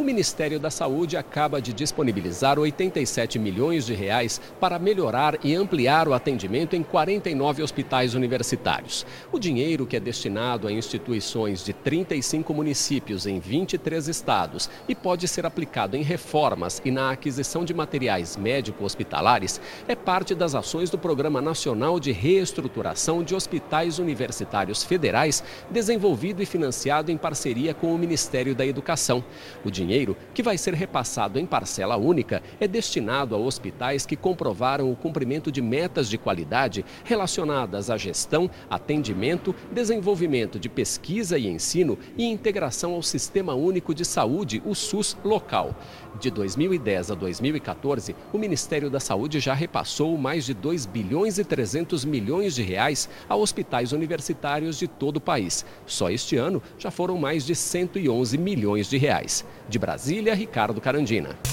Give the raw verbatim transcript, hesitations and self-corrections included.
Ministério da Saúde acaba de disponibilizar oitenta e sete milhões de reais para melhorar e ampliar o atendimento em quarenta e nove hospitais universitários. O dinheiro, que é destinado a instituições de trinta e cinco municípios em vinte e três estados e pode ser aplicado em reformas e na aquisição de materiais médico-hospitalares, é parte das ações do Programa Nacional de Reestruturação de Hospitais Universitários Federais, desenvolvido e financiado em parceria com o Ministério da Educação. O dinheiro, que vai ser repassado em parcela única, é destinado a hospitais que comprovaram o cumprimento de metas de qualidade relacionadas à gestão, atendimento, desenvolvimento de pesquisa e ensino e integração ao Sistema Único de Saúde, o SUS, local. De dois mil e dez a dois mil e quatorze, o Ministério da Saúde já repassou mais de dois bilhões e trezentos milhões de reais a hospitais universitários de todo o país. Só este ano já foram mais de cento e onze milhões de reais. De Brasília, Ricardo Carandina.